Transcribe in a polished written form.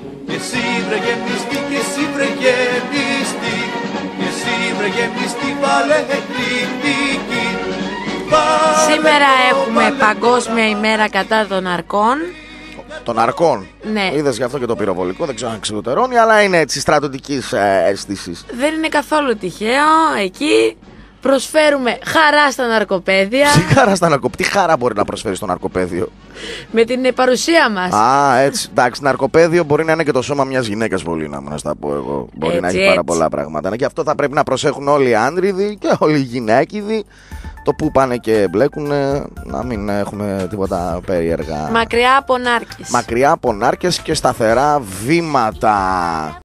Και εσύ βρε γεμιστή, και εσύ βρε γεμιστή, και εσύ βρε γεμιστή, βάλε κριτική. Σήμερα έχουμε Παγκόσμια ημέρα κατά των ναρκών. Των ναρκών. Ναι. Είδες γι' αυτό και το πυροβολικό, δεν ξέρω αν ξυλουτερώνει, αλλά είναι έτσι στρατιωτικής αίσθησης. Δεν είναι καθόλου τυχαίο. Εκεί προσφέρουμε χαρά στα ναρκοπαίδια. Τι χαρά στα ναρκοπαίδια, τι χαρά μπορεί να προσφέρει στο ναρκοπαίδιο. Με την παρουσία μας. Α, έτσι. Εντάξει, ναρκοπαίδιο μπορεί να είναι και το σώμα μιας γυναίκας, πολύ να στα πω εγώ. Μπορεί Έτσι, να έχει πάρα πολλά πράγματα. Και αυτό θα πρέπει να προσέχουν όλοι οι άντριδοι και όλοι οι γυναίκιδοι. Το που πάνε και μπλέκουν, να μην έχουμε τίποτα περίεργα. Μακριά από νάρκες. Μακριά από νάρκες και σταθερά βήματα.